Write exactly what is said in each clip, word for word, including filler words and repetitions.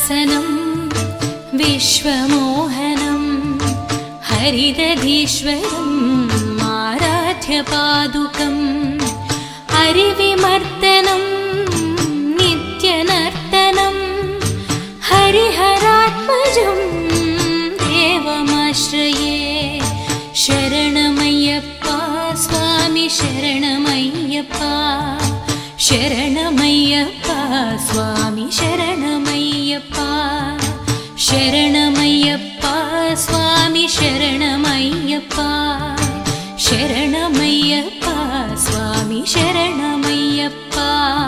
हरिवरासनं विश्वमोहनं हरिदधीश्वरम् आराध्य पादुकम् हरिविमर्दनं नित्यनर्तनं हरिहरात्मजं देवमाश्रये शरणमय्यप्पा स्वामी शरणमय्यप्पा शरणमय्यप्पा स्वामी शरणमय्यप्पा शरणमय्यप्पा स्वामी शरणमय्यप्पा शरणमय्यप्पा स्वामी शरणमय्यप्पा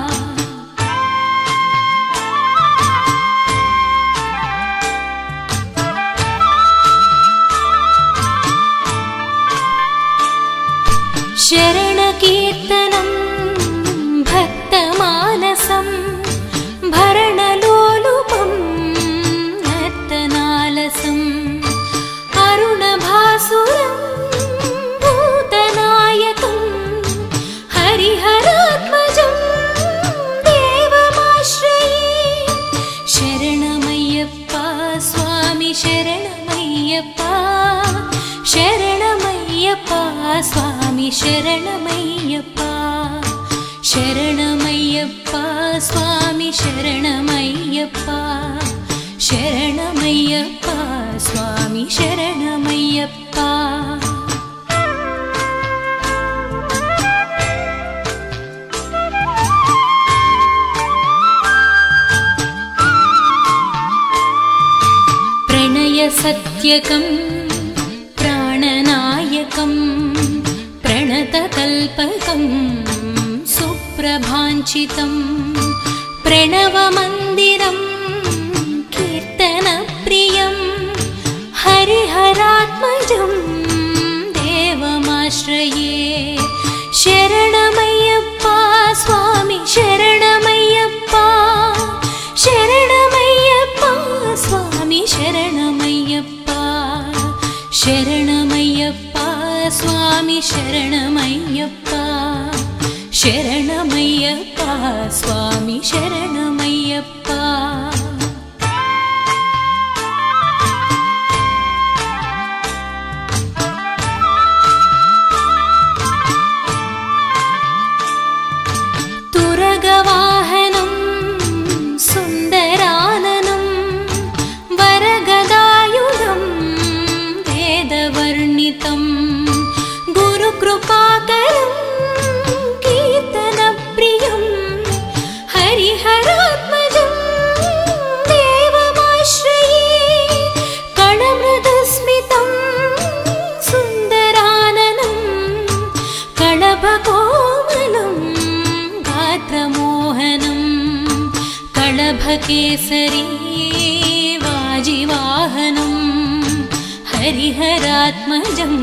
शरणकीर्तनं भक्तमानसं भरणलोलुपं नर्तनालसम् अरुणभासुरं भूतनायकं हरिहरात्मजं देवमाश्रये शरणमय्यप्पा स्वामी शरणमय्यप्पा शरणमय्यप्पा स्वामी शरणमय्यप्पा शरणमय्यप्पा स्वामी शरणमय्यप्पा शरणमय्यप्पा स्वामी शरणमय्यप्पा प्रणयसत्यकं प्राणनायकं प्रणतकल्पकं सुप्रभाञ्चितं प्रणवमन्दिरं कीर्तनप्रियं हरिहरात्मजं देवमाश्रये शरणमय्यप्पा स्वामी शरणमय्यप्पा शरणमय्यप्पा स्वामी शरणमय्यप्पा शरणमय्यप्पा स्वामी शरणमय्यप्पा शरणमय्यप्पा स्वामी शरणमय्यप्पा तुरगवाहनं सुन्दराननं वरगदायुधं वेदवर्णितं गुरुकृपाकरं कीर्तनप्रियं हरिहरात्मजं देवमाश्रये कणमृदुस्मितं सुन्दराननं कणभकोमलं गात्रमोहनं कणभकेसरी वाजिवाहनं हरिहरात्मजं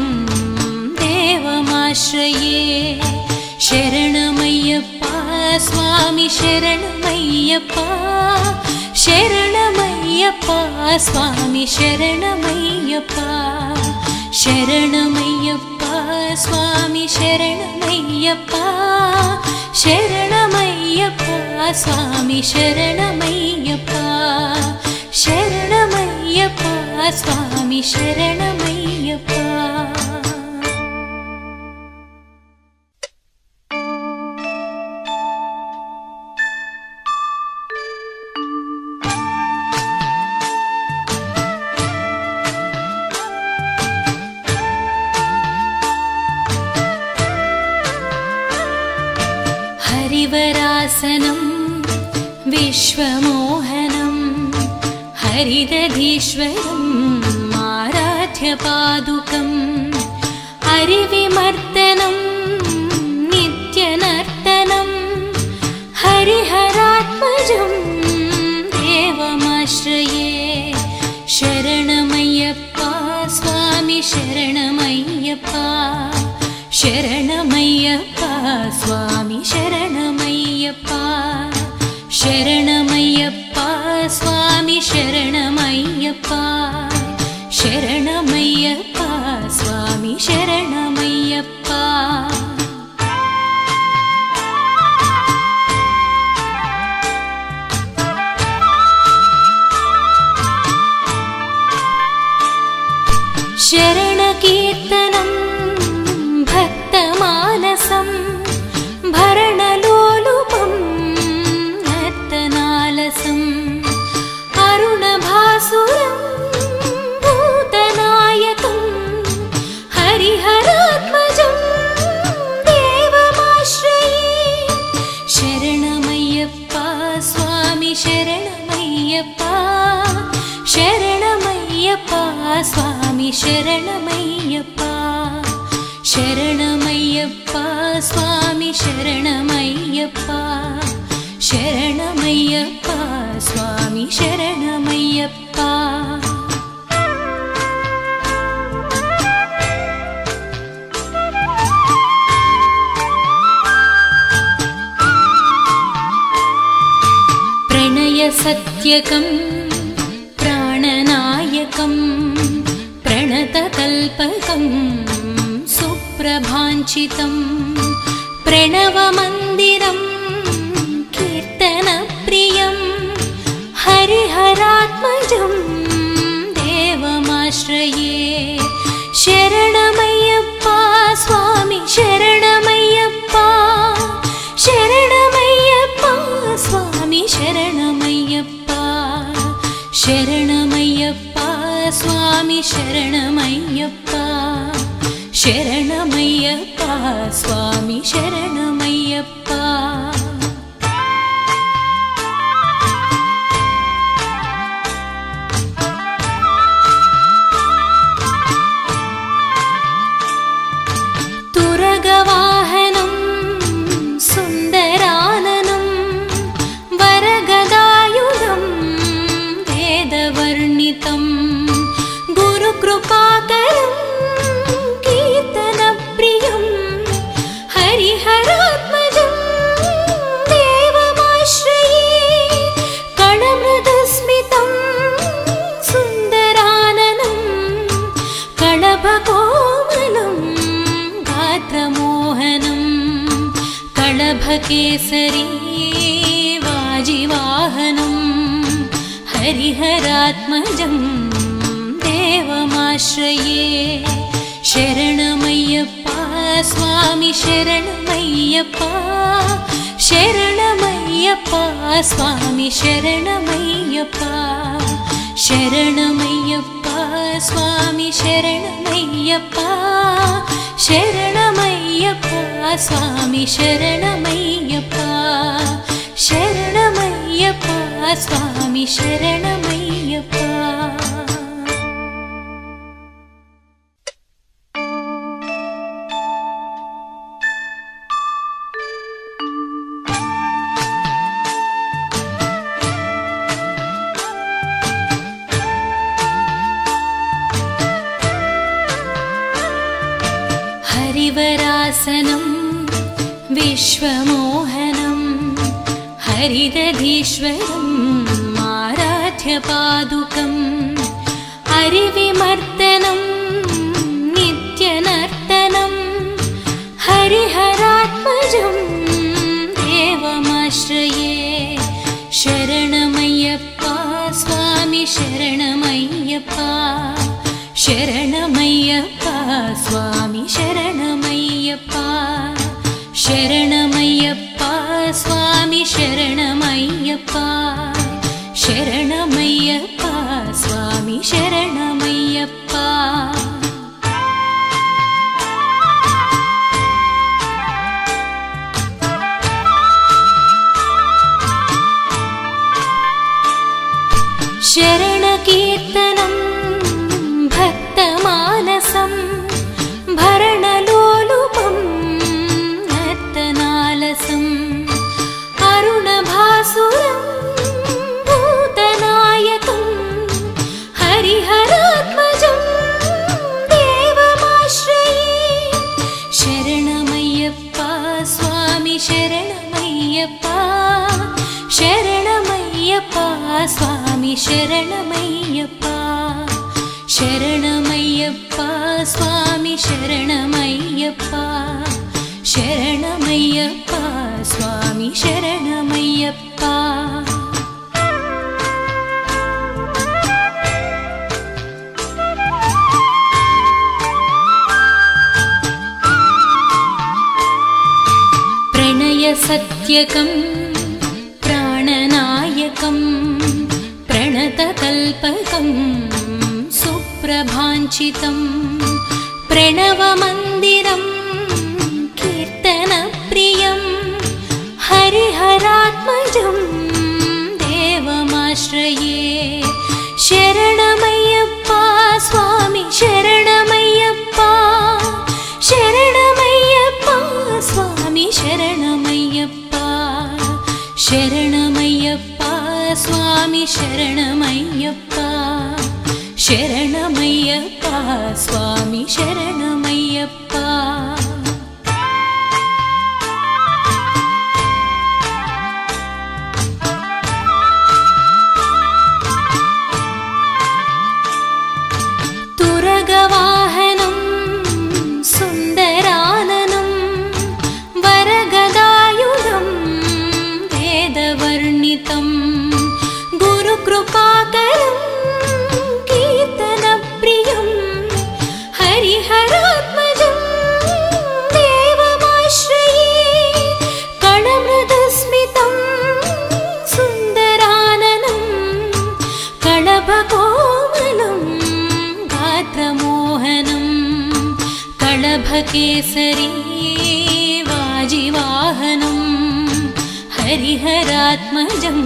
देवमाश्रये शरणमय्यप्पा स्वामी शरणमय्यप्पा शरणमय्यप्पा स्वामी शरणमय्यप्पा शरणमय्यप्पा स्वामी शरणमय्यप्पा शरणमय्यप्पा स्वामी शरणमय्यप्पा शरणमय्यप्पा स्वामी शरणमय्यप्पा हरिवरासनं विश्वमोहनं हरिदधीश्वरम् आराध्य पादुकम् हरिविमर्दनं नित्यनर्तनं हरिहरात्मजं देवमाश्रये शरणमय्यप्पा स्वामी शरणमय्यप्पा शरणमय्यप्पा स्वामी शरणमय्यप्पा शरणमय्यप्पा स्वामी शरणमय्यप्पा शरणमय्यप्पा स्वामी शरणमय्यप्पा शरणकीर्तनं भक्तमानसं भरणलोलुपं नर्तनालसम् अरुणभासुरं भूतनायकं हरिहरात्मजं देवमाश्रये शरणमय्यप्पा स्वामी शरणमय्यप्पा शरणमय्यप्पा स्वामी शरणमय्यप्पा शरणमय्यप्पा स्वामी शरणमय्यप्पा शरणमय्यप्पा स्वामी शरणमय्यप्पा प्रणयसत्यकं प्राणनायकं प्रणतकल्पकं सुप्रभाञ्चितं प्रणवमन्दिरं कीर्तनप्रियं हरिहरात्मजं देवमाश्रये शरणमय्यप्पा स्वामी शरणमय्यप्पा शरणमय्यप्पा स्वामी शरणमय्यप्पा शरणमय्यप्पा स्वामी शरणमय्यप्पा शरणमय्यप्पा स्वामी शरणमय्यप्पा तुरगवाहनं सुन्दराननं वरगदायुधं वेदवर्णितं गुरुकृपाकरं कीर्तनप्रियं हरिहरात्मजं देवमाश्रये कणमृदुस्मितं सुन्दराननं कणभकोमलं गात्रमोहनं कणभकेसरी वाजिवाहनं हरिहरात्मजं देवमाश्रये शरणमय्यप्पा स्वामी शरणमय्यप्पा शरणमय्यप्पा स्वामी शरणमय्यप्पा शरणमय्यप्पा स्वामी शरणमय्यप्पा शरणमय्यप्पा स्वामी शरणमय्यप्पा शरणमय्यप्पा स्वामी शरणमय्यप्पा हरिवरासनं विश्वमोहनं हरिदधीश्वरम् आराध्यपादुकम् हरिविमर्दनं नित्यनर्तनं हरिहरात्मजं देवमाश्रये शरणमय्यप्पा स्वामी शरणमय्यप्पा शरणमय्यप्पा स्वामी शरणमय्यप्पा शरणमय्यप्पा स्वामी शरणमय्यप्पा शरणमय्यप्पा स्वामी शरणमय्यप्पा शरणकीर्तनं भक्तमानसं भरणलोलुपं नर्तनालसम् अरुणभासुरं भूतनायकं हरिहरात्मजं देवमाश्रये शरणमय्यप्पा स्वामी शरणमय्यप्पा शरणमय्यप्पा स्वामी शरणमय्यप्पा शरणमय्यप्पा स्वामी शरणमय्यप्पा शरणमय्यप्पा स्वामी शरणमय्यप्पा प्रणयसत्यकं प्राणनायकं प्रणतकल्पकं सुप्रभाञ्चितं प्रणवमन्दिरं कीर्तनप्रियं हरिहरात्मजं देवमाश्रये। शरणमय्यप्पा स्वामी शरणमय्यप्पा शरणमय्यप्पा स्वामी शरणमय्यप्पा शरणमय्यप्पा स्वामी शरणमय्यप्पा शरणमय्यप्पा स्वामी शरणमय्यप्पा। तुरगवाहनं सुन्दराननं वरगदायुधं वेदवर्णितं गुरुकृपाकरं कीर्तनप्रियं हरिहरात्मजं देवमाश्रये। कणमृदुस्मितं सुन्दराननं कणभकोमलं गात्रमोहनं कळभकेसरी वाजिवाहनं हरिहरात्मजं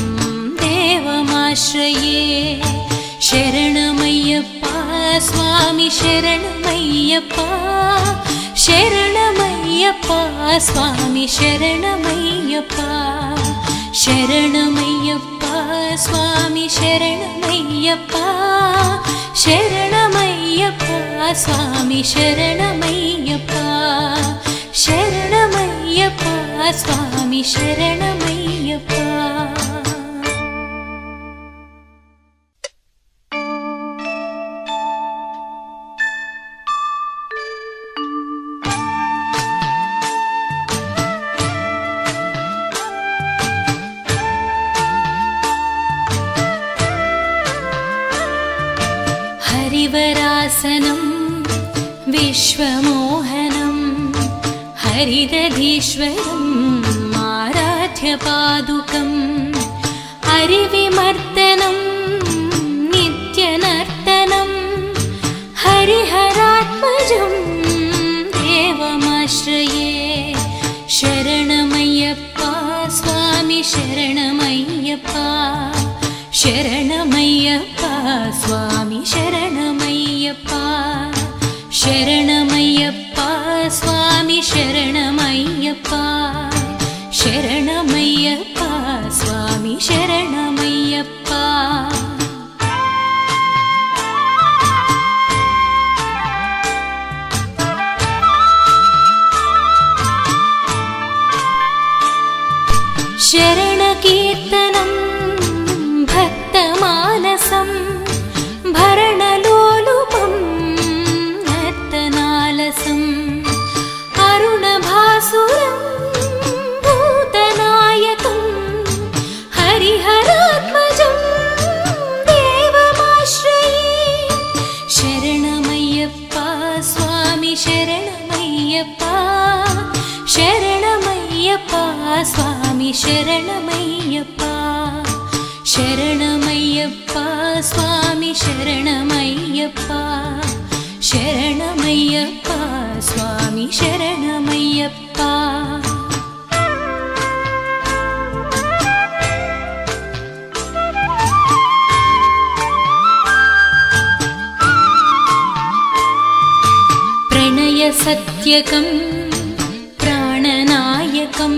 देवमाश्रये। शरणमय्यप्पा स्वामी शरणमय्यप्पा शरणमय्यप्पा स्वामी शरणमय्यप्पा शरणमय्यप्पा स्वामी शरणमय्यप्पा शरणमय्यप्पा स्वामी शरणमय्यप्पा शरणमय्यप्पा स्वामी शरणमय्यप्पा। हरिवरासनं विश्वमोहनं हरिदधीश्वरम् आराध्यपादुकं हरिविमर्दनं नित्यनर्तनं हरिहरात्मजं देवमाश्रये। शरणमय्यप्पा स्वामी शरणमय्यप्पा शरणमय्यप्पा स्वामी शरणमय्यप्पा शरणमय्यप्पा स्वामी शरणमय्यप्पा शरणमय्यप्पा स्वामी शरणमय्यप्पा। शरणकीर्तनं भक्तमानसं भरणलोलुपं नर्तनालसं अरुणभासुरं भूतनायकं हरिहरात्मजं देवमाश्रये। शरणमय्यप्पा स्वामी शरणमय्यप्पा शरणमय्यप्पा स्वामी शरणमय्यप्पा शरणमय्यप्पा स्वामी शरणमय्यप्पा शरणमय्यप्पा स्वामी शरणमय्यप्पा। प्रणयसत्यकं प्राणनायकं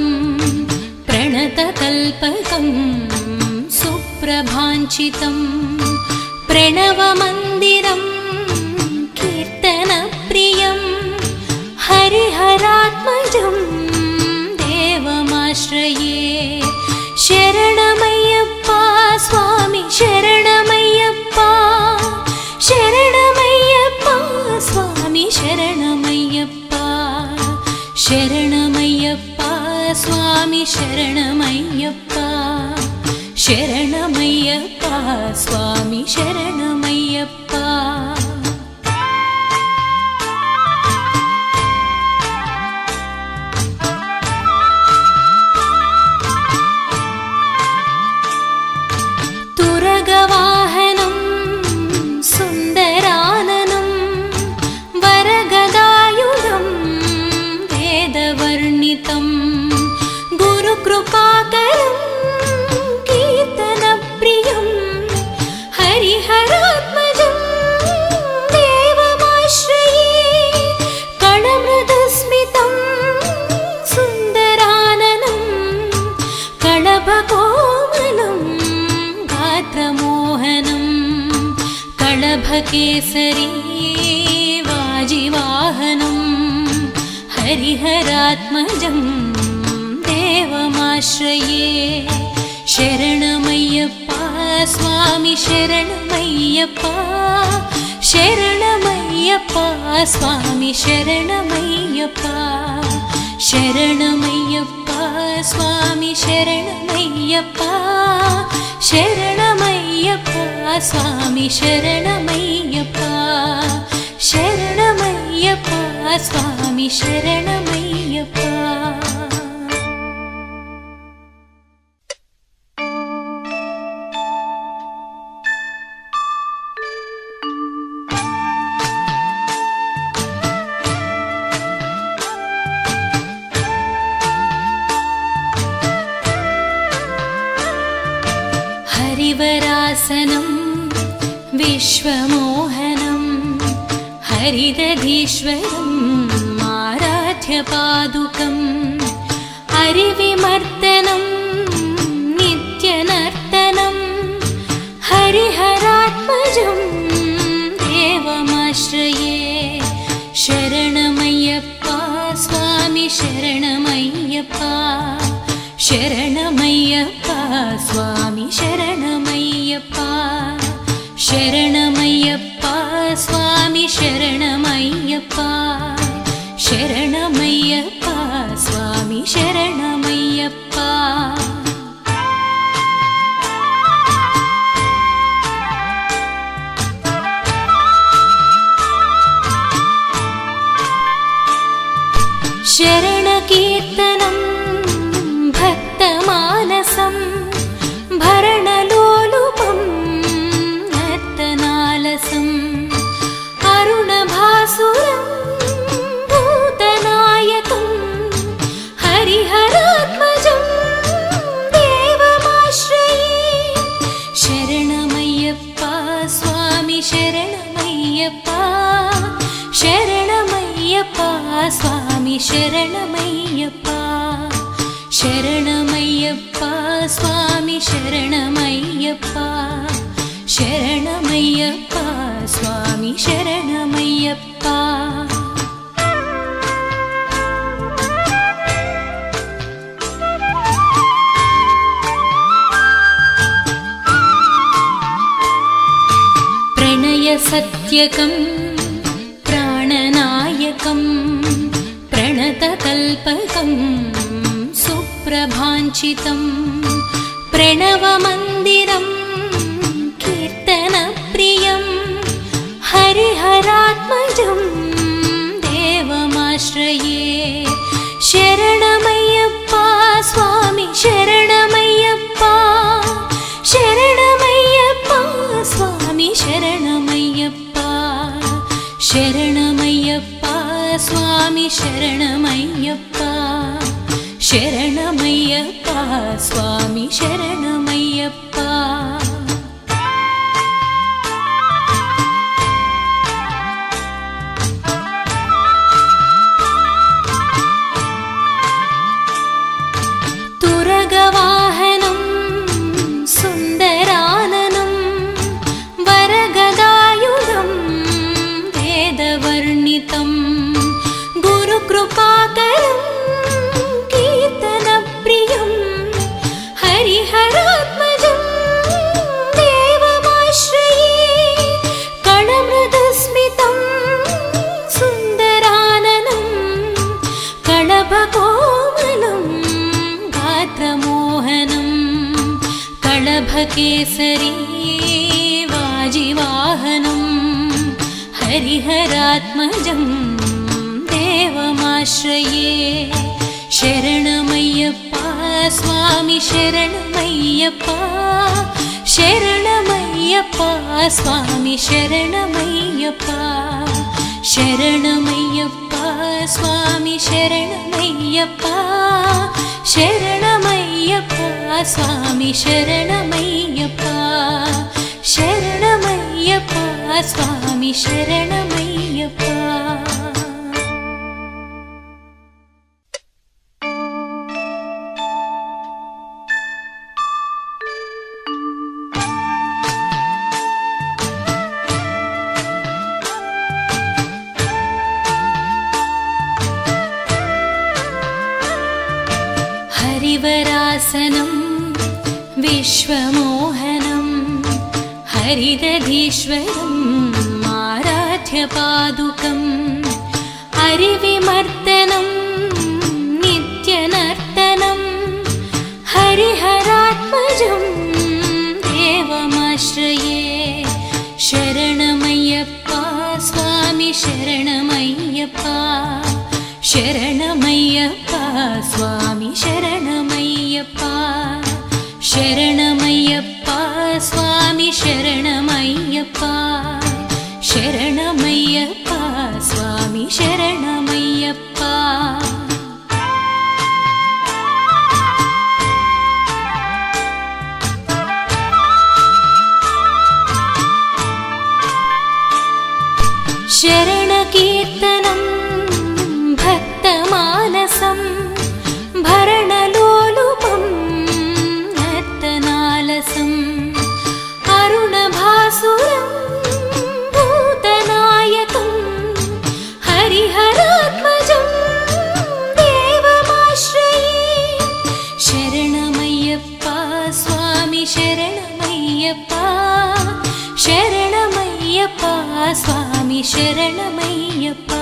प्रणतकल्पकं सुप्रभाञ्चितं प्रणवमन्दिरं कीर्तनप्रियं हरिहरात्मजं देवमाश्रये। शरणमय्यप्पा स्वामी शरणमय्यप्पा शरणमय्यप्पा स्वामी शरणमय्यप्पा शरणमय्यप्पा स्वामी शरणमय्यप्पा शरणमय्यप्पा स्वामी शरणमय्यप्पा। कलभकेसरी वाजिवाहनं हरिहरात्मजं देवमाश्रये शरणमय्यप्पा स्वामी शरणमय्यप्पा शरणमय्यप्पा स्वामी शरणमय्यप्पा शरणमय्यप्पा स्वामी शरणमय्यप्पा शरणमय्यप्पा स्वामी शरणमय्यप्पा शरणमय्यप्पा स्वामी शरणमय्यप्पा हरिवरासनं विश्वमोहनं हरिदधीश्वरम् आराध्यपादुकम् हरिविमर्दनं नित्यनर्तनं हरिहरात्मजं देवमाश्रये शरणमय्यप्पा स्वामी शरणमय्यप्पा शरणमय्यप्पा स्वामी शरणमय्यप्पा शरणमय्यप्पा स्वामी शरणमय्यप्पा शरणमय्यप्पा स्वामी शरणमय्यप्पा शरणकीर्तनं भक्तमानसं भरणलोलुपं नर्तनालसं अरुणभासुरं भूतनायकं हरिहरात्मजं देवमाश्रये शरणमय्यप्पा स्वामी शरणमय्यप्पा शरणमय्यप्पा स्वामी शरणमय्यप्पा शरणमय्यप्पा स्वामी शरणमय्यप्पा शरणमय्यप्पा स्वामी शरणमय्यप्पा प्रणयसत्यकं प्राणनायकं प्रणतकल्पकं सुप्रभाञ्चितं प्रणवमन्दिरं कीर्तनप्रियं हरिहरात्मजं देवमाश्रये शरणमय्यप्पा स्वामी शरणमय्यप्पा शरणमय्यप्पा स्वामी शरणमय्यप्पा शरणमय्यप्पा स्वामी शरणमय्यप्पा शरणमय्यप्पा स्वामी शरणमय्यप्पा तुरगवाहनं सुन्दराननं वरगदायुधं वेदवर्णितं गुरुकृपाकरं कीर्तनप्रियं हरिहरात्मजं देवमाश्रये कणमृदुस्मितं सुन्दराननं कणभकोमलं गात्रमोहनं कलभकेसरी वाजिवाहनं हरिहरात्मजं देवमाश्रये शरणमय्यप्पा स्वामी शरणमय्यप्पा शरणमय्यप्पा स्वामी शरणमय्यप्पा शरणमय्यप्पा स्वामी शरणमय्यप्पा शरणमय्यप्पा स्वामी शरणमय्यप्पा शरणमय्यप्पा स्वामी शरणमय्यप्पा हरिवरासनं विश्वमोहनं हरिदधीश्वरम् आराध्य पादुकम् हरिविमर्दनं नित्यनर्तनं हरिहरात्मजं देवमाश्रये शरणमय्यप्पा स्वामी शरणमय्यप्पा शरणमय्यप्पा स्वामी शरणमय्यप्पा शरणमय्यप्पा स्वामी शरणमय्यप्पा शरणमय्यप्पा स्वामी शरणमय्यप्पा शरणकीर्तनं भक्तमानसं भरणलोलुपं नर्तनालसम् अरुणभासुरं भूतनायकं हरिहरात्मजं देवमाश्रये शरणमय्यप्पा स्वामी शरणमय्यप्पा शरणमय्यप्पा स्वामी शरणमय्यप्पा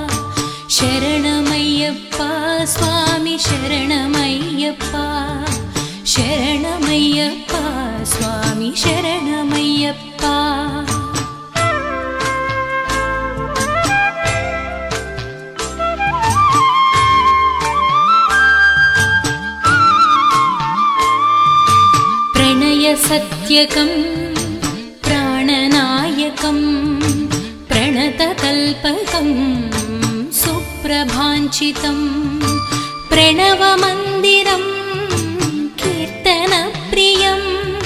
शरणमय्यप्पा स्वामी शरणमय्यप्पा शरणमय्यप्पा स्वामी शरणमय्यप्पा प्रणयसत्यकं प्राणनायकं प्रणतकल्पकं सुप्रभाञ्चितं प्रणवमन्दिरं कीर्तनप्रियं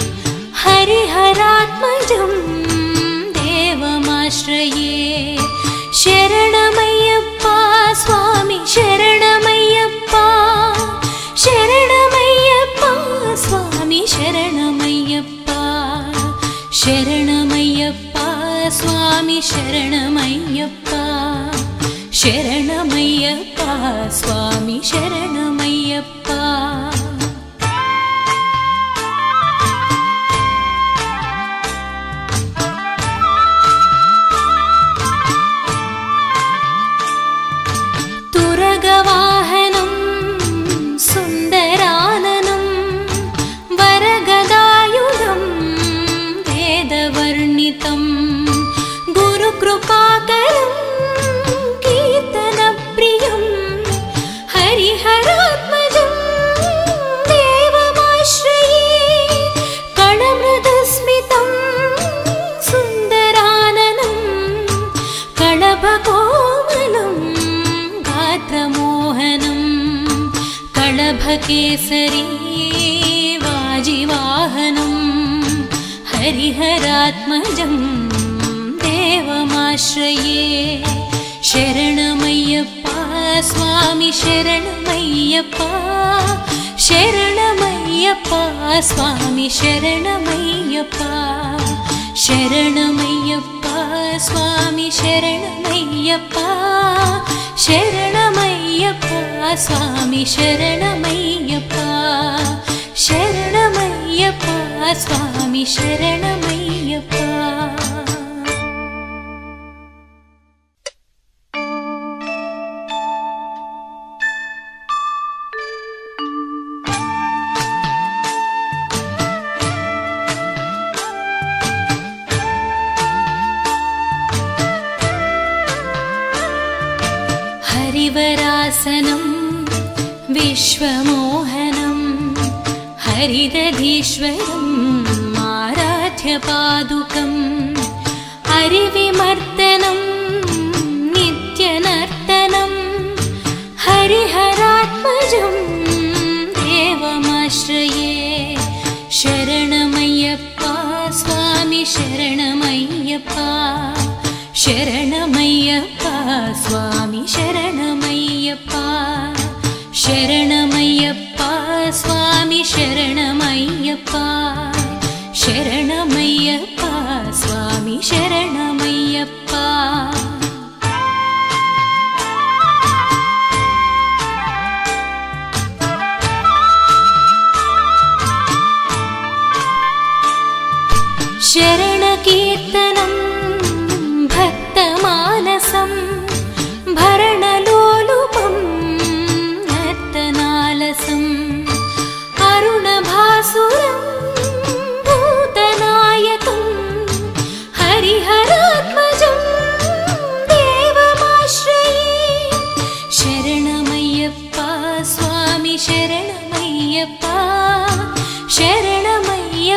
हरिहरात्मजं देवमाश्रये शरणमय्यप्पा स्वामी शरणमय्यप्पा शरणमय्यप्पा स्वामी शरणमय्यप्पा शरणमय्यप्पा स्वामी शरणमय्यप्पा शरणमय्यप्पा स्वामी शरणमय्यप्पा तुरगवाहनं सुन्दराननं वरगदायुधं वेदवर्णितं गुरुकृपाकरं कीर्तनप्रियं हरिहरात्मजं देवमाश्रये कणमृदुस्मितं सुन्दराननं कणभकोमलं गात्रमोहनं कणभकेसरी वाजिवाहनं हरिहरात्मजं देवमाश्रये शरणमय्यप्पा स्वामी शरणमय्यप्पा शरणमय्यप्पा स्वामी शरणमय्यप्पा शरणमय्यप्पा स्वामी शरणमय्यप्पा शरणमय्यप्पा स्वामी शरणमय्यप्पा शरणमय्यप्पा स्वामी शरणमय्यप्पा हरिवरासनं विश्वमोहनं हरिदधीश्वरम् आराध्य पादुकम् हरिविमर्दनं नित्यनर्तनं हरिहरात्मजं देवमाश्रये शरणमय्यप्पा स्वामी शरणमय्यप्पा शरणमय्यप्पा स्वामी शरणमय्यप्पा शरणमय्यप्पा स्वामी शरणमय्यप्पा शरणमय्यप्पा स्वामी शरणमय्यप्पा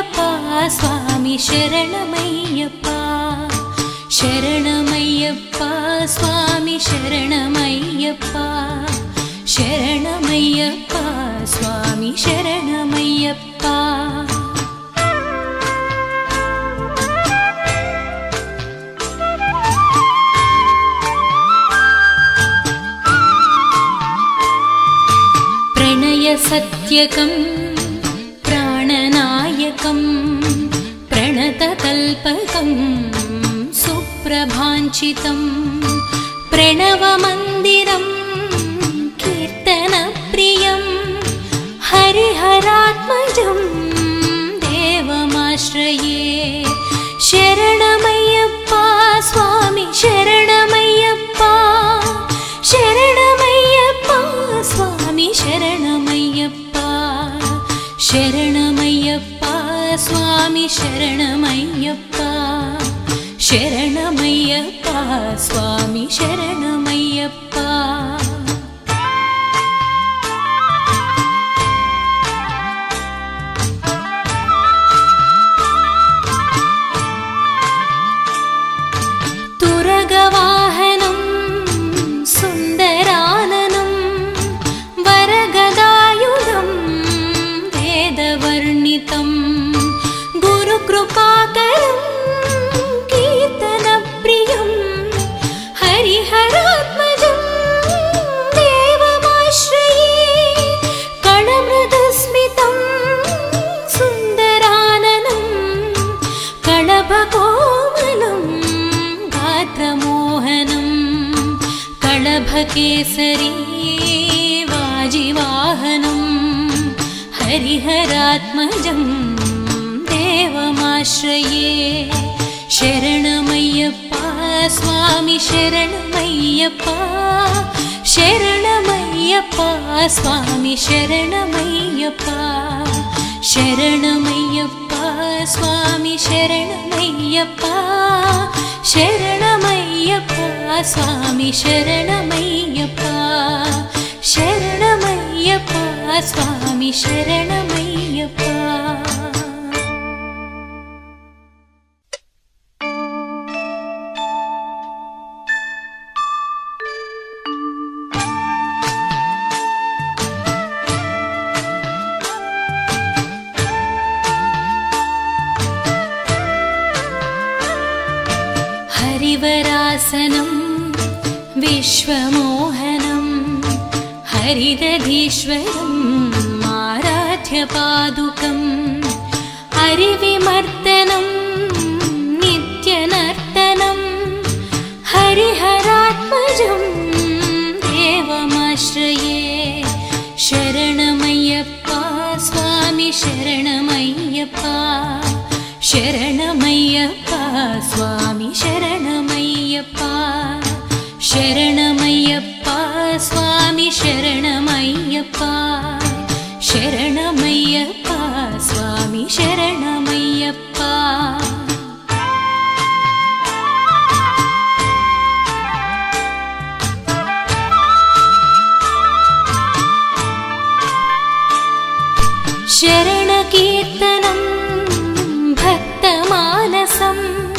शरणमय्यप्पा स्वामी शरणमय्यप्पा शरणमय्यप्पा स्वामी शरणमय्यप्पा शरणमय्यप्पा स्वामी शरणमय्यप्पा सत्यकं प्राणनायकं प्रणतकल्पकं सुप्रभाञ्चितं प्रणवमन्दिरं कीर्तनप्रियं हरिहरात्मजं देवमाश्रये शरणमय्यप्पा स्वामी शरणमय्यप्पा शरणमय्यप्पा स्वामी शरणमय्यप्पा शरणमय्यप्पा स्वामी शरणमय्यप्पा शरणमय्यप्पा स्वामी शरणमय्यप्पा तुरगवाहनं सुन्दराननं वरगदायुधं वेदवर्णितं गुरुकृपाकरं कीर्तनप्रियं हरिहरात्मजं देवमाश्रये कणमृदुस्मितं सुन्दराननं कणभकोमलं गात्रमोहनं कणभकेसरी वाजिवाहनं हरिहरात्मजं देवमाश्रये शरणमय्यप्पा स्वामी शरणमय्यप्पा शरणमय्यप्पा स्वामी शरणमय्यप्पा शरणमय्यप्पा स्वामी शरणमय्यप्पा शरणमय्यप्पा स्वामी शरणमय्यप्पा शरणमय्यप्पा स्वामी शरणमय्यप्पा हरिवरासनं विश्वमोहनं हरिदधीश्वरम् आराध्यपादुकं हरिविमर्दनं नित्यनर्तनं हरिहरात्मजं देवमाश्रये शरणमय्यप्पा स्वामी शरणमय्यप्पा शरणमय्यप्पा स्वामी शरणमय्यप्पा शरणमय्यप्पा स्वामी शरणमय्यप्पा शरणमय्यप्पा स्वामी शरणमय्यप्पा शरणकीर्तनं भक्तमानसं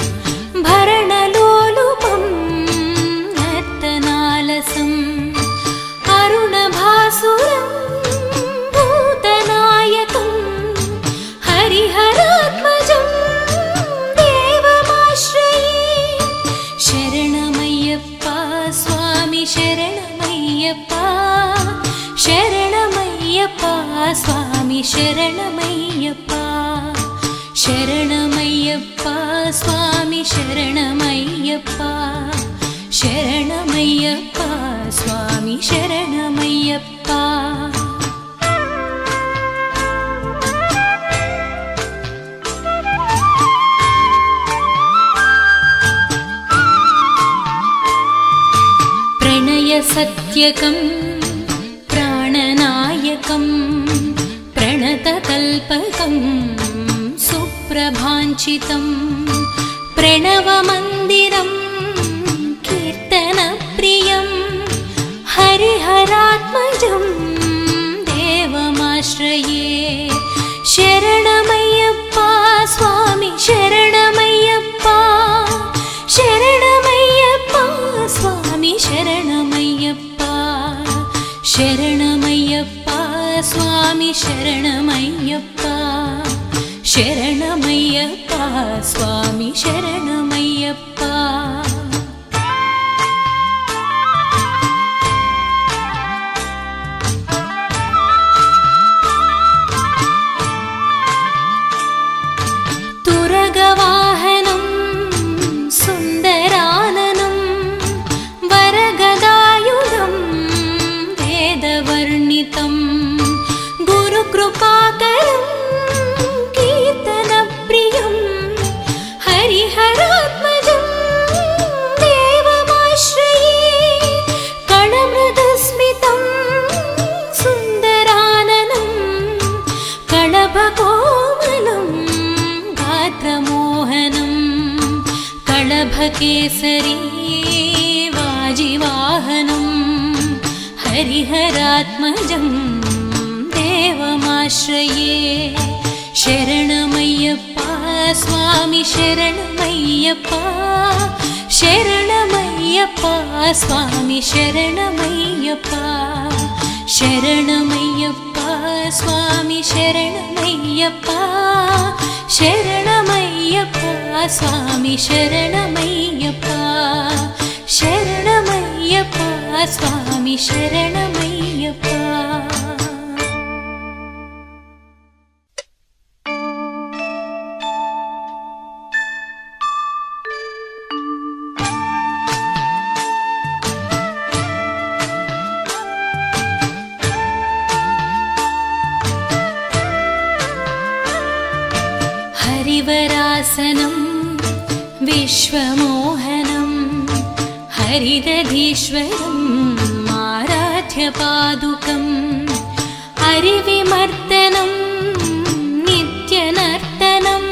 भरणलोलुपं नर्तनालसम् अरुणभासुरं भूतनायकं हरिहरात्मजं देवमाश्रये शरणमय्यप्पा स्वामी शरणमय्यप्पा शरणमय्यप्पा स्वामी शरणमय्यप्पा शरणमय्यप्पा स्वामी शरणमय्यप्पा शरणमय्यप्पा स्वामी शरणमय्यप्पा प्रणयसत्यकं प्राणनायकं प्रणतकल्पकं सुप्रभाञ्चितं प्रणवमन्दिरं कीर्तनप्रियं हरिहरात्मजं देवमाश्रये शरणमय्यप्पा शरणमय्यप्पा स्वामी शरणमय्यप्पा शरणमय्यप्पा स्वामी शरणमय्यप्पा तुरगवाहनं सुन्दराननं वरगदायुधं वेदवर्णितं गुरुकृपाकरं कीर्तनप्रियं हरिहरात्मजं देवमाश्रये कणमृदुस्मितं सुन्दराननं कणभकोमलं गात्रमोहनं कणभकेसरी वाजिवाहनं हरिहरात्मजं देवमाश्रये शरणमय्यप्पा स्वामी शरणमय्यप्पा शरणमय्यप्पा स्वामी शरणमय्यप्पा शरणमय्यप्पा स्वामी शरणमय्यप्पा शरणमय्यप्पा स्वामी शरणमय्यप्पा शरणमय्यप्पा स्वामी शरणमय्यप्पा हरिवरासनं विश्वमोहनं हरिदधीश्वरम् आराध्यपादुकम् हरिविमर्दनं नित्यनर्तनं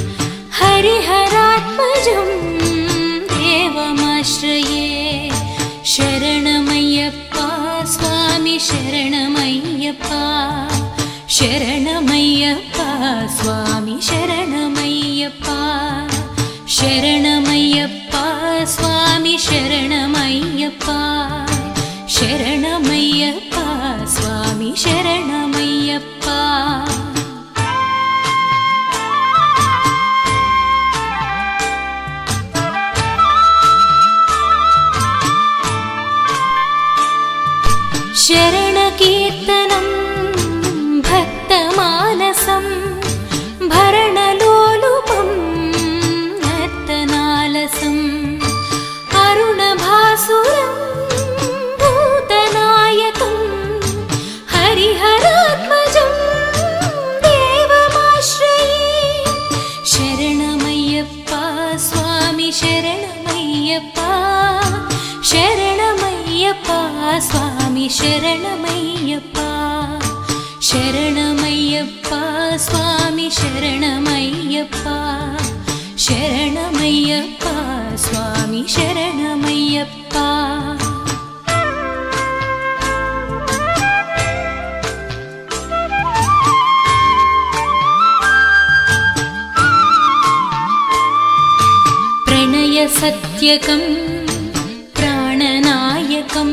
हरिहरात्मजं देवमाश्रये शरणमय्यप्पा स्वामी शरणमय्यप्पा शरणमय्यप्पा स्वामी शरणमय्यप्पा शरणमय्यप्पा स्वामी शरणमय्यप्पा शरणमय्यप्पा स्वामी शरणमय्यप्पा शरणकीर्तनं भक्तमानसं भरणलोलुपं नर्तनालसम् अरुणभासुरं भूतनायकं हरिहरात्मजं देवमाश्रये शरणमय्यप्पा स्वामी शरणमय्यप्पा शरणमय्यप्पा स्वामी शरणमय्यप्पा शरणमय्यप्पा स्वामी शरणमय्यप्पा शरणमय्यप्पा स्वामी शरणमय्यप्पा प्रणयसत्यकं प्राणनायकं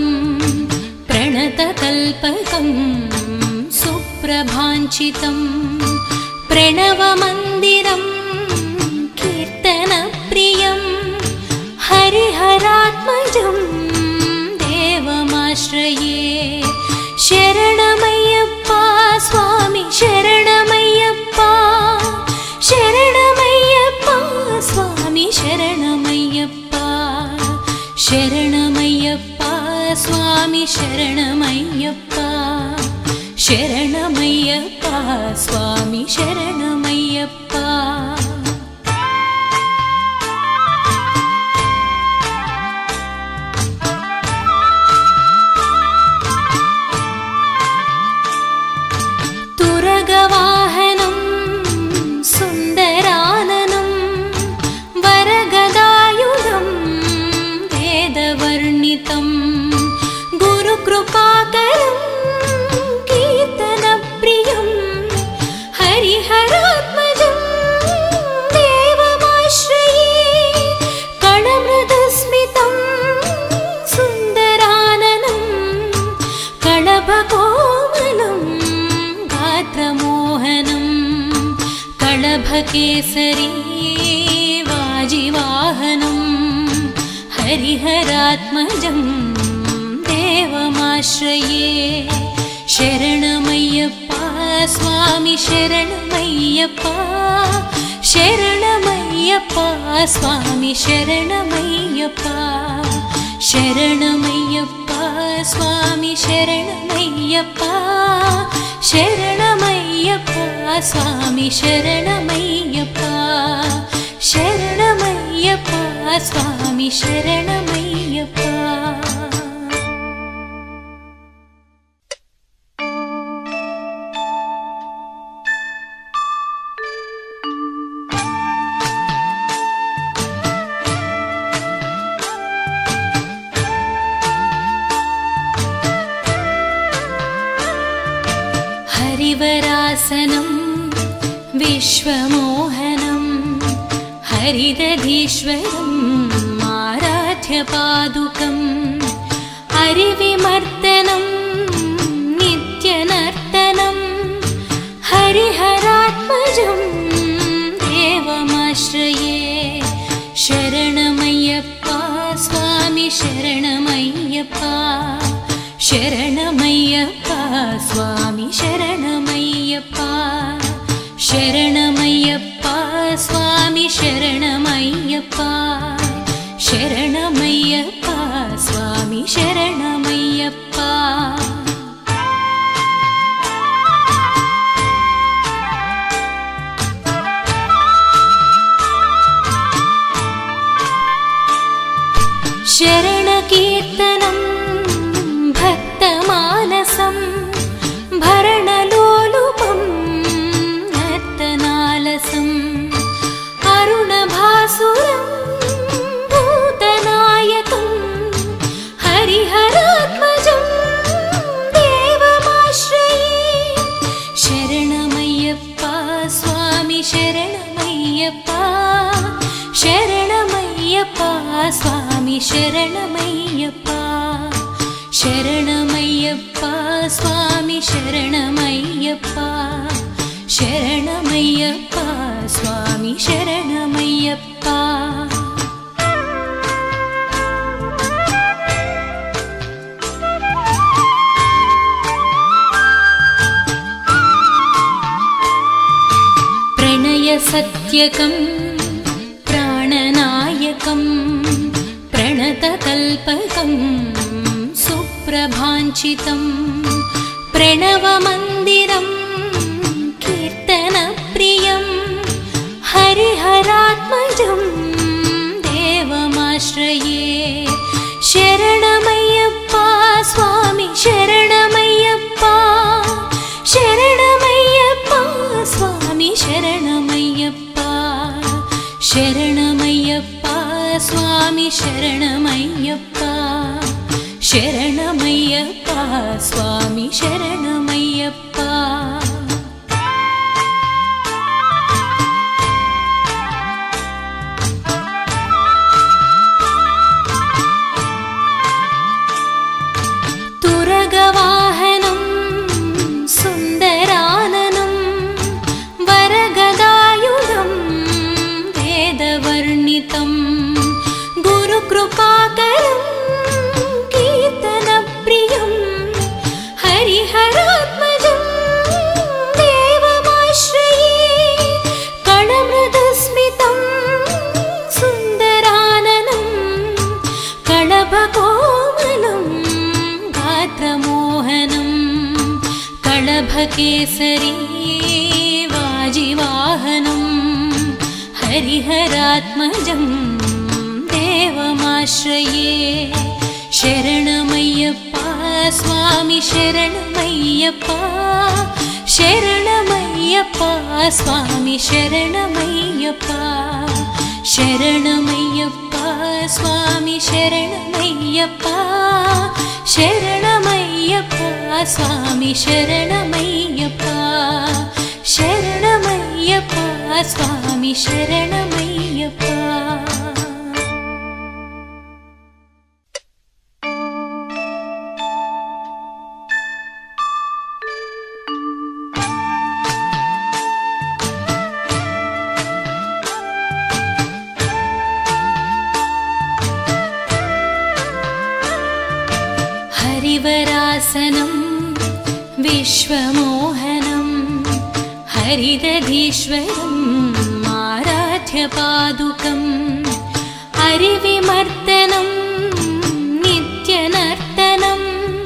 प्रणतकल्पकं सुप्रभाञ्चितं प्रणवमन्दिरं कीर्तनप्रियं हरिहरात्मजं देवमाश्रये शरणमय्यप्पा स्वामी शरणमय्यप्पा शरणमय्यप्पा स्वामी शरणमय्यप्पा शरणमय्यप्पा स्वामी शरणमय्यप्पा शरणमय्यप्पा स्वामी शरणमय्यप्पा तुरगवाहनं सुन्दराननं वरगदायुधं वेदवर्णितं गुरुकृपाकरं कीर्तनप्रियं हरिहरात्मजं देवमाश्रये कणमृदुस्मितं सुन्दराननं कणभकोमलं कलभकेसरी वाजिवाहनं हरिहरात्मजं देवमाश्रये शरणमय्यप्पा स्वामी शरणमय्यप्पा शरणमय्यप्पा स्वामी शरणमय्यप्पा शरणमय्यप्पा स्वामी शरणमय्यप्पा शरणमय्यप्पा स्वामी शरणमय्यप्पा शरणमय्यप्पा स्वामी शरणमय्यप्पा हरिवरासनं विश्वमोहनं हरिदधीश्वरम् आराध्यपादुकम् हरिविमर्दनं नित्यनर्तनं हरिहरात्मजं देवमाश्रये शरणमय्यप्पा स्वामी शरणमय्यप्पा शरणमय्यप्पा स्वामी शरणमय्यप्पा शरणमय्यप्पा स्वामी शरणमय्यप्पा शरणमय्यप्पा स्वामी शरणमय्यप्पा शरणकीर्तनं भक्तमानसं भरणलोलुपं नर्तनालसं अरुणभासुरं भूतनायकं हरिहरात्मजं देवमाश्रये शरणमय्यप्पा स्वामी शरणमय्यप्पा शरणमय्यप्पा स्वामी शरणमय्यप्पा शरणमय्यप्पा स्वामी शरणमय्यप्पा शरणमय्यप्पा स्वामी शरणमय्यप्पा प्रणयसत्यकं प्राणनायकं प्रणतकल्पकं सुप्रभाञ्चितं प्रणवमन्दिरं कीर्तनप्रियं हरिहरात्मजं देवमाश्रये शरणमय्यप्पा स्वामी शरणमय्यप्पा शरणमय्यप्पा स्वामी शरणमय्यप्पा शरणमय्यप्पा स्वामी शरणमय्यप्पा शरणमय्यप्पा स्वामी शरणमय्यप्पा तुरगवाहनं सुन्दराननं वरगदायुधं वेदवर्णितं गुरुकृपाकरं कीर्तनप्रियं हरिहरात्मजं देवमाश्रये कणमृदुस्मितं सुन्दराननं कणभकोमलं गात्रमोहनं कलभकेसरी वाजिवाहनं हरिहरात्मजं देवमाश्रये शरणमय्यप्पा स्वामी शरणमय्यप्पा शरणमय्यप्पा स्वामी शरणमय्यप्पा शरणमय्यप्पा स्वामी शरणमय्यप्पा शरणमय्यप्पा स्वामी शरणमय्यप्पा शरणमय्यप्पा स्वामी शरणमय्यप्पा हरिवरासनं विश्वमोहनं हरिदधीश्वरम् आराध्य पादुकम् हरिविमर्दनं नित्यनर्तनं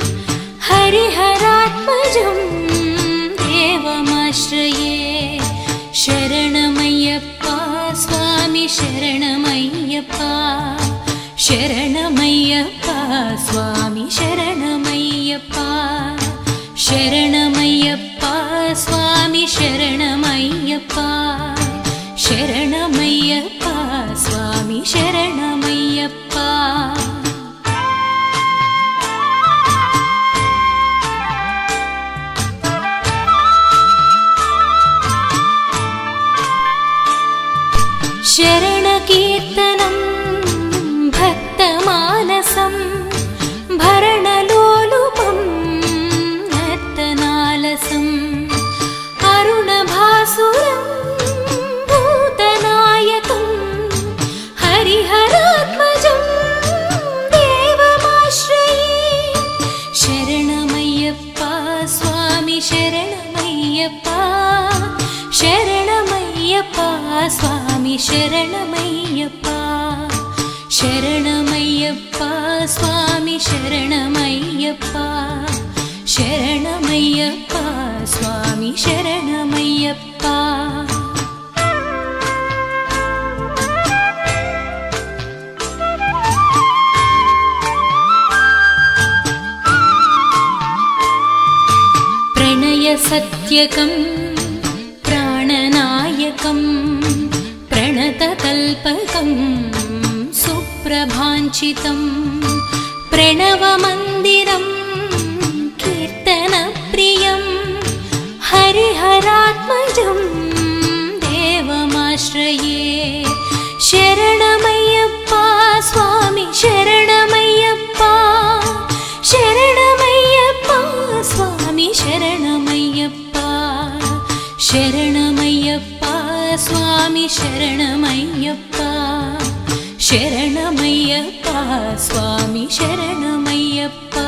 हरिहरात्मजं देवमाश्रये शरणमय्यप्पा स्वामी शरणमय्यप्पा शरणमय्यप्पा स्वामी शरणमय्यप्पा शरणमय्यप्पा स्वामी शरणमय्यप्पा शरणमय्यप्पा स्वामी शरणमय्यप्पा शरणकीर्तनं भक्तमानसं भरणलोलुपं नर्तनालसम् अरुणभासुरं भूतनायकं हरिहरात्मजं देवमाश्रये शरणमय्यप्पा स्वामी शरणमय्यप्पा शरणमय्यप्पा स्वामी शरणमय्यप्पा शरणमय्यप्पा स्वामी शरणमय्यप्पा शरणमय्यप्पा स्वामी शरणमय्यप्पा प्रणयसत्यकं प्राणनायकं प्रणतकल्पकं सुप्रभाञ्चितं प्रणवमन्दिरं कीर्तनप्रियं हरिहरात्मजं देवमाश्रये शरणमय्यप्पा स्वामी शरणमय्यप्पा शरणमय्यप्पा स्वामी शरणमय्यप्पा शरणमय्यप्पा स्वामी शरणमय्यप्पा शरणमय्यप्पा स्वामी शरणमय्यप्पा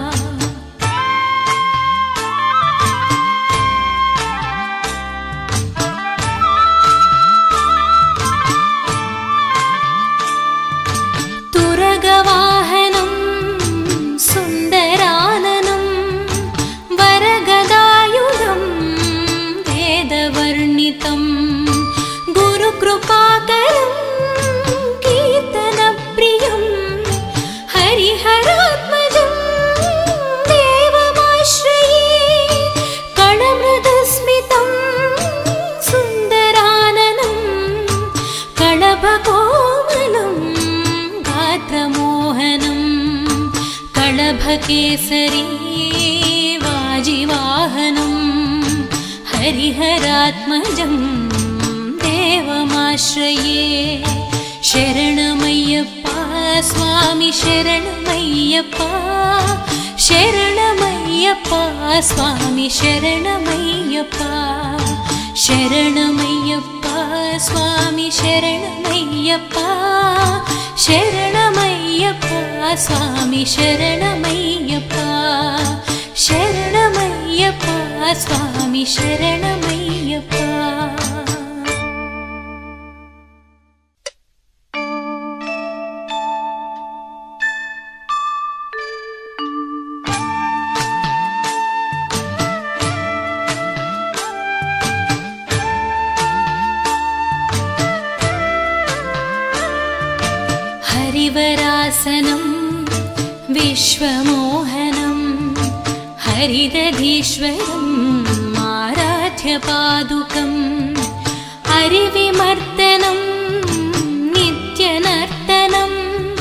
तुरगवाहनं सुन्दराननं वरगदायुधं वेदवर्णितं गुरुकृपाकरं कीर्तनप्रियं हरिहरात्मजं देवमाश्रये कणमृदुस्मितं सुन्दराननं कणभकोमलं गात्रमोहनं कणभकेसरी वाजिवाहनं हरिहरात्मजं देवमाश्रये शरणमय्यप्पा स्वामी शरणमय्यप्पा शरणमय्यप्पा स्वामी शरणमय्यप्पा शरणमय्यप्पा स्वामी शरणमय्यप्पा शरणमय्यप्पा स्वामी शरणमय्यप्पा शरणमय्यप्पा स्वामी शरणमय्यप्पा हरिवरासनं विश्वमोहनं हरिदधीश्वरम् आराध्य पादुकम् हरिविमर्दनं नित्यनर्तनं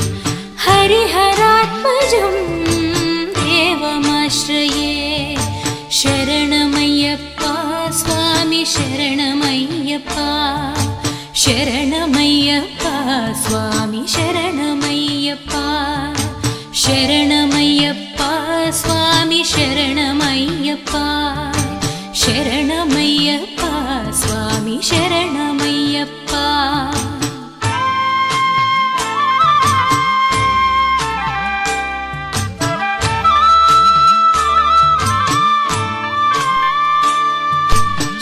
हरिहरात्मजं देवमाश्रये शरणमय्यप्पा स्वामी शरणमय्यप्पा शरणमय्यप्पा स्वामी शरणमय्यप्पा शरणमय्यप्पा स्वामी शरणमय्यप्पा शरणमय्यप्पा स्वामी शरणमय्यप्पा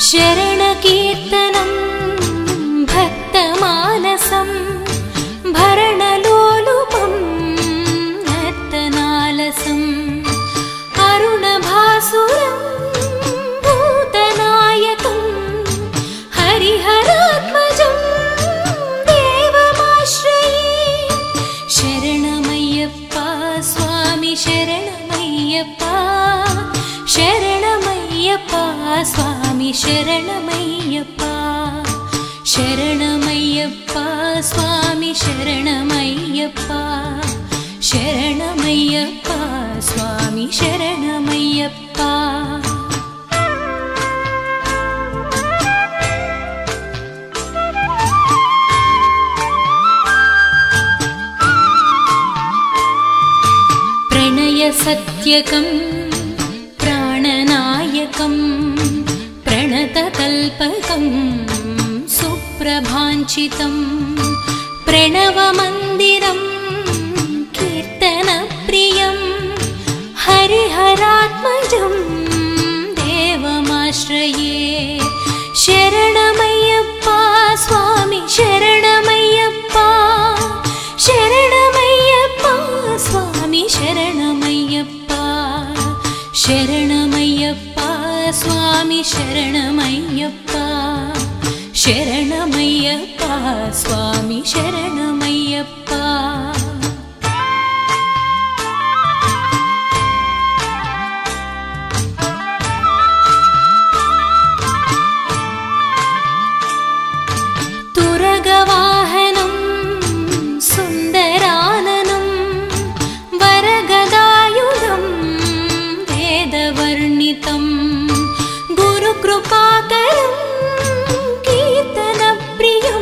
शरणकीर्तनं भक्तमानसं भरणलोलुपं नर्तनालसम् अरुणभासुरं भूतनायकं हरिहरात्मजं देवमाश्रये शरणमय्यप्पा स्वामी शरणमय्यप्पा शरणमय्यप्पा स्वामी शरणमय्यप्पा शरणमय्यप्पा स्वामी शरणमय्यप्पा शरणमय्यप्पा स्वामी शरणमय्यप्पा प्रणयसत्यकं प्राणनायकं प्रणतकल्पकं सुप्रभाञ्चितं प्रणवमन्दिरं कीर्तनप्रियं हरिहरात्मजं देवमाश्रये शरणमय्यप्पा स्वामी शरणमय्यप्पा शरणमय्यप्पा स्वामी शरणमय्यप्पा शरणमय्यप्पा स्वामी शरणमय्यप्पा शरणमय्यप्पा स्वामी शरणमय्यप्पा तुरगवाहनं सुन्दराननं वरगदायुधं वेदवर्णितं गुरुकृपाकरं कीर्तनप्रियं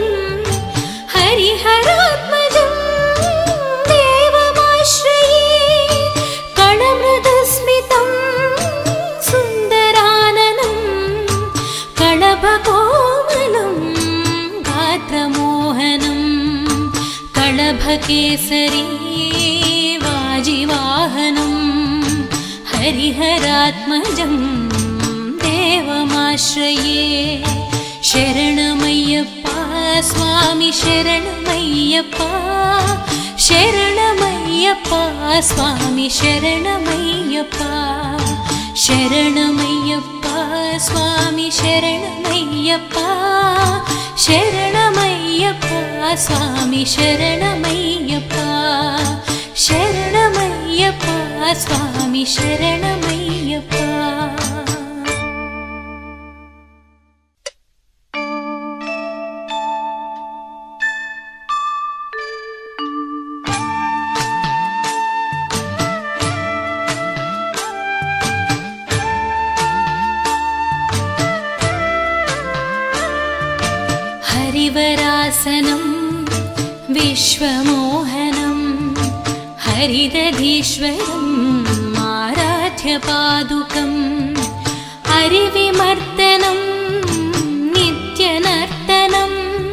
हरिहरात्मजं देवमाश्रये कणमृदुस्मितं सुन्दराननं कणभकोमलं गात्रमोहनं कणभकेसरी वाजिवाहनं हरिहरात्मजं देवमाश्रये शरणमय्यप्पा स्वामी शरणमय्यप्पा शरणमय्यप्पा स्वामी शरणमय्यप्पा शरणमय्यप्पा स्वामी शरणमय्यप्पा शरणमय्यप्पा स्वामी शरणमय्यप्पा शरणमय्यप्पा स्वामी शरणमय्यप्पा हरिवरासनं विश्वमोहनं हरिदधीश्वरम् आराध्यपादुकं हरिविमर्दनं नित्यनर्तनं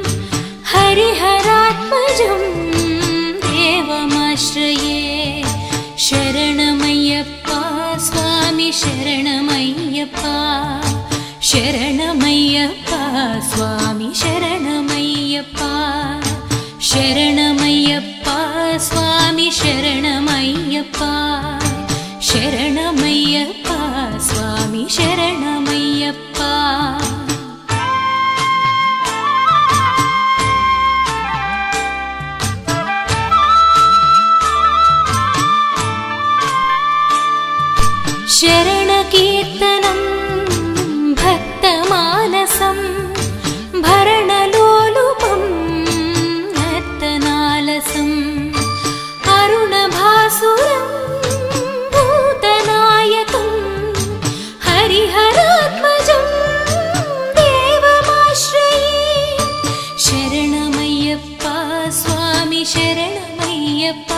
हरिहरात्मजं देवमाश्रये शरणमय्यप्पा स्वामी शरणमय्यप्पा शरणमय्यप्पा स्वामी शरणमय्यप्पा शरणमय्यप्पा स्वामी शरणमय्यप्पा शरणमय्यप्पा स्वामी शरणमय्यप्पा शरणकीर्तनं भक्तमानसं भरणलोलुपं नर्तनालसम् अरुणभासुरं भूतनायकं हरिहरात्मजं देवमाश्रये शरणमय्यप्पा स्वामी शरणमय्यप्पा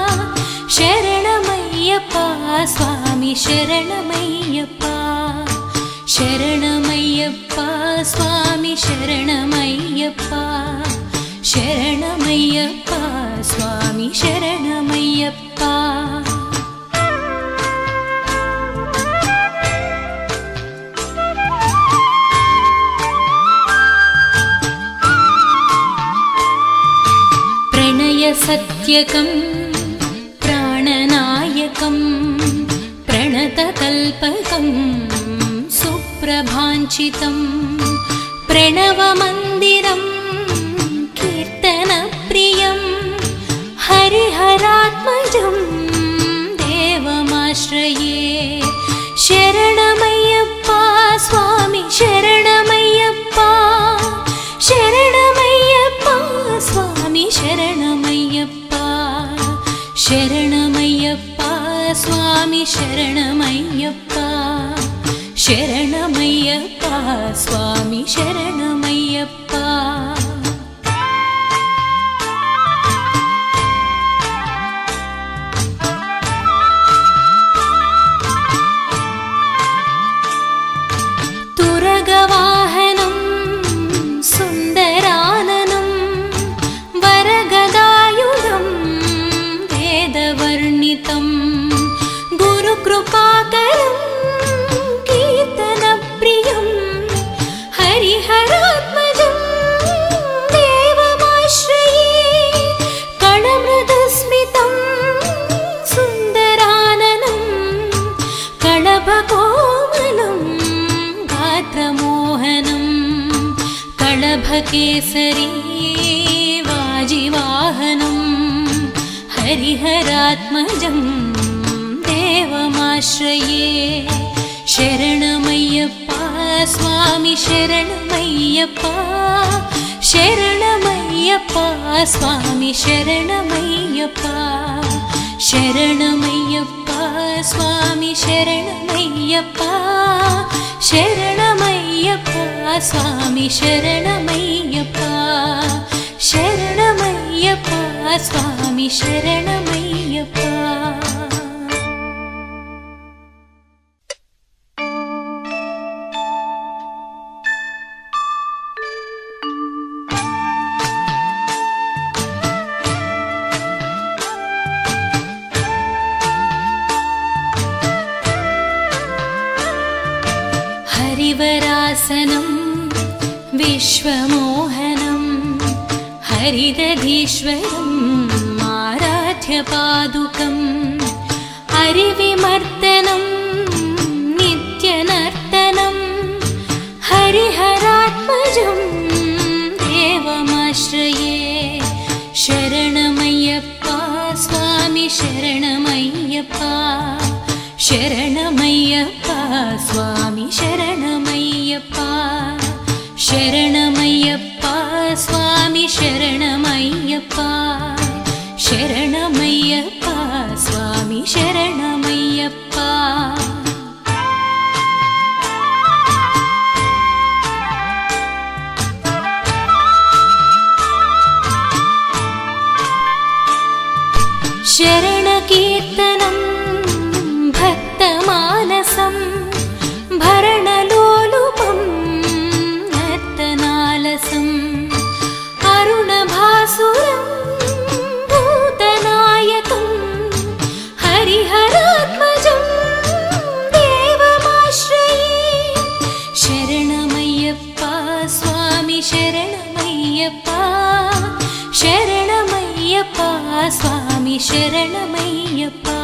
शरणमय्यप्पा स्वामी शरणमय्यप्पा शरणमय्यप्पा स्वामी शरणमय्यप्पा शरणमय्यप्पा स्वामी शरणमय्यप्पा सत्यकं प्राणनायकं प्रणतकल्पकं सुप्रभाञ्चितं प्रणवमन्दिरं कीर्तनप्रियं हरिहरात्मजं देवमाश्रये शरणमय्यप्पा स्वामी शरणमय्यप्पा शरणमय्यप्पा स्वामी शरणमय्यप्पा शरणमय्यप्पा स्वामी शरणमय्यप्पा शरणमय्यप्पा स्वामी शरणमय्यप्पा तुरगवाहनं सुन्दराननं वरगदायुधं वेदवर्णितं गुरुकृपाकरं कीर्तनप्रियं हरिहरात्मजं देवमाश्रये कणमृदुस्मितं सुन्दराननं कणभकोमलं गात्रमोहनं कळभकेसरी वाजिवाहनं हरिहरात्मजं देवमाश्रये शरणमय्यप्पा स्वामी शरणमय्यप्पा शरणमय्यप्पा स्वामी शरणमय्यप्पा शरणमय्यप्पा स्वामी शरणमय्यप्पा शरणमय्यप्पा स्वामी शरणमय्यप्पा शरणमय्यप्पा स्वामी शरणमय्यप्पा हरिवरासनं विश्वमोहनं हरिदधीश्वरम् आराध्यपादुकम् हरिविमर्दनं नित्यनर्तनं हरिहरात्मजं देवमाश्रये शरणमय्यप्पा स्वामी शरणमय्यप्पा शरणमय्यप्पा स्वामी शरणमय्यप्पा शरणमय्यप्पा स्वामी शरणमय्यप्पा शरणमय्यप्पा स्वामी शरणमय्यप्पा शरणकीर्तनं भक्तमानसं भरणलोलुपं नर्तनालसम् अरुणभासुरं भूतनायकं हरिहरात्मजं देवमाश्रये शरणमय्यप्पा स्वामी शरणमय्यप्पा शरणमय्यप्पा स्वामी शरणमय्यप्पा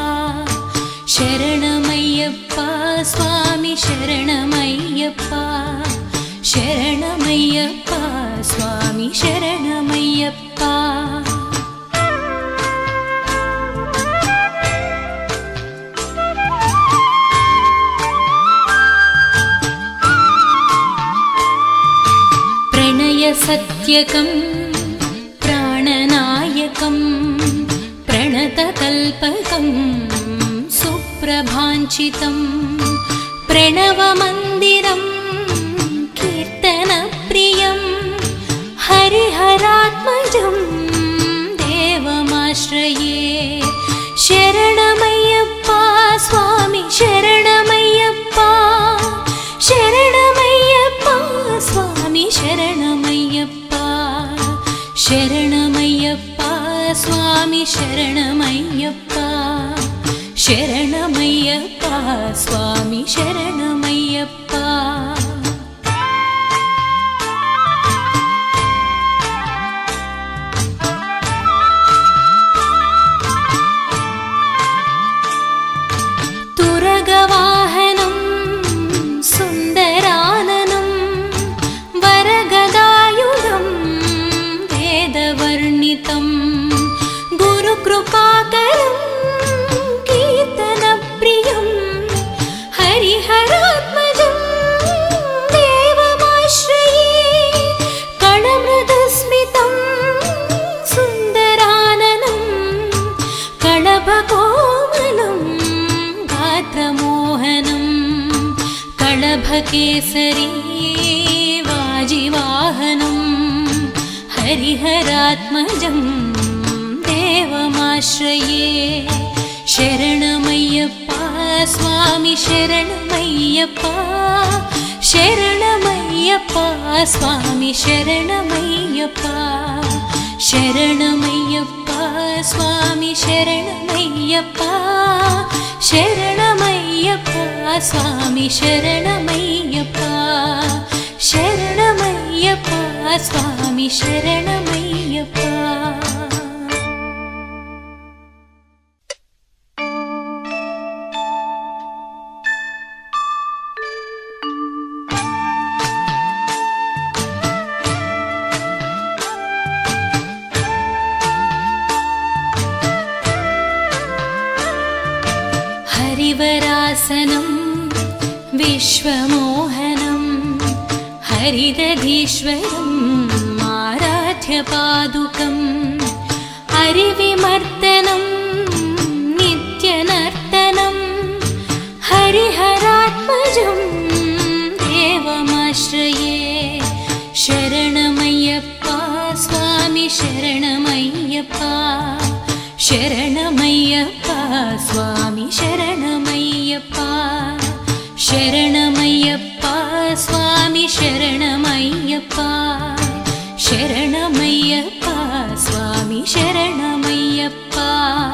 शरणमय्यप्पा स्वामी शरणमय्यप्पा शरणमय्यप्पा स्वामी शरणमय्यप्पा प्रणयसत्यकं प्राणनायकं प्रणतकल्पकं सुप्रभाञ्चितं प्रणवमन्दिरं कीर्तनप्रियं हरिहरात्मजं देवमाश्रये शरणमय्यप्पा स्वामी शरणमय्यप्पा शरणमय्यप्पा स्वामी शरणमय्यप्पा शरणमय्यप्पा स्वामी शरणमय्यप्पा शरणमय्यप्पा स्वामी शरणमय्यप्पा कळभकेसरी वाजिवाहनं हरिहरात्मजं देवमाश्रये शरणमय्यप्पा स्वामी शरणमय्यप्पा शरणमय्यप्पा स्वामी शरणमय्यप्पा शरणमय्यप्पा स्वामी शरणमय्यप्पा शरणमय्यप्पा स्वामी शरणमय्यप्पा शरणमय्यप्पा स्वामी शरणमय्यप्पा हरिवरासनं विश्वमोहनं हरिदधीश्वरम् आराध्यपादुकम् हरिविमर्दनं नित्यनर्तनं हरिहरात्मजं देवमाश्रये शरणमय्यप्पा स्वामी शरणमय्यप्पा शरणमय्यप्पा स्वामी शरणमय्यप्पा शरणमय्यप्पा स्वामी शरणमय्यप्पा शरणमय्यप्पा स्वामी शरणमय्यप्पा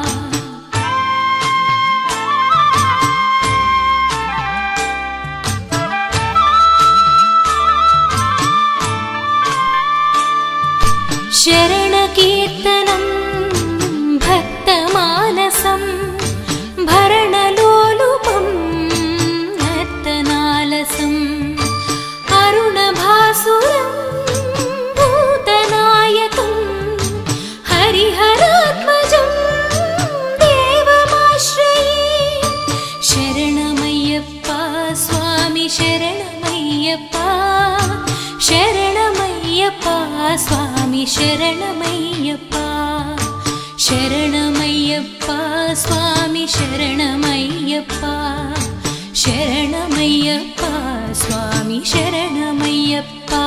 शरणकीर्तनं भक्तमानसं भरणलोलुपं नर्तनालसं अरुणभासुरं भूतनायकं हरिहरात्मजं देवमाश्रये शरणमय्यप्पा स्वामी शरणमय्यप्पा शरणमय्यप्पा स्वामी शरणमय्यप्पा शरणमय्यप्पा स्वामी शरणमय्यप्पा शरणमय्यप्पा स्वामी शरणमय्यप्पा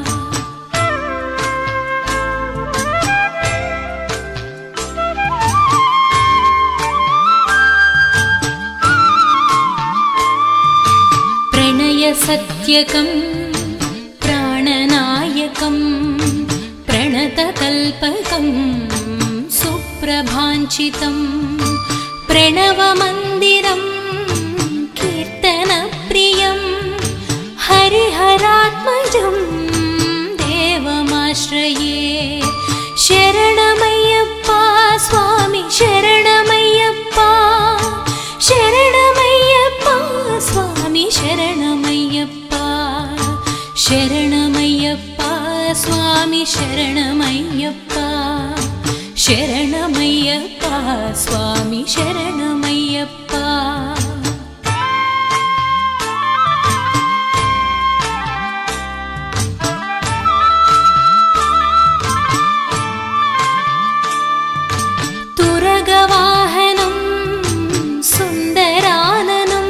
प्रणयसत्यकं प्राणनायकं प्रणतकल्पकं सुप्रभाञ्चितं प्रणवमन्दिरं कीर्तनप्रियं हरिहरात्मजं देवमाश्रये शरणमय्यप्पा स्वामी शरणमय्यप्पा शरणमय्यप्पा स्वामी शरणमय्यप्पा शरणमय्यप्पा स्वामी शरणमय्यप्पा शरणमय्यप्पा स्वामी शरणमय्यप्पा तुरगवाहनं सुन्दराननं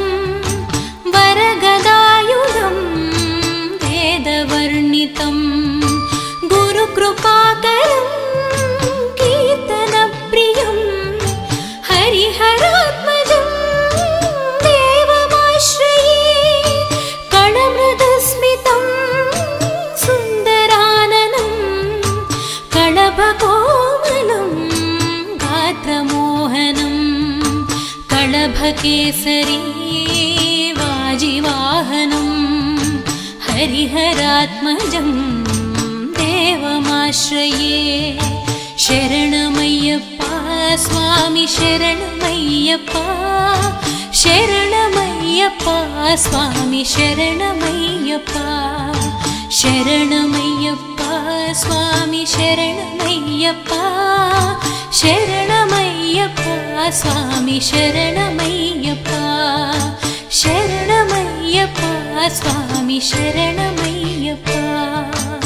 वरगदायुधं वेदवर्णितं गुरुकृपाकरं कीर्तनप्रियं हरिहरात्मजं देवमाश्रये कणमृदुस्मितं सुन्दराननं कणभकोमलं गात्रमोहनं कळभकेसरी वाजिवाहनं हरिहरात्मजं देवमाश्रये शरणमय्यप्पा स्वामी शरणमय्यप्पा शरणमय्यप्पा स्वामी शरणमय्यप्पा शरणमय्यप्पा स्वामी शरणमय्यप्पा शरणमय्यप्पा स्वामी शरणमय्यप्पा शरणमय्यप्पा स्वामी शरणमय्यप्पा